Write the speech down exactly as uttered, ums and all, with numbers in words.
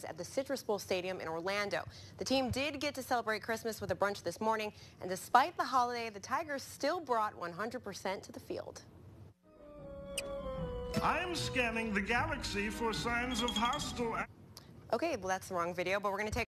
at the Citrus Bowl Stadium in Orlando. The team did get to celebrate Christmas with a brunch this morning, and despite the holiday, the Tigers still brought one hundred percent to the field. I'm scanning the galaxy for signs of hostile. Okay, well, that's the wrong video, but we're going to take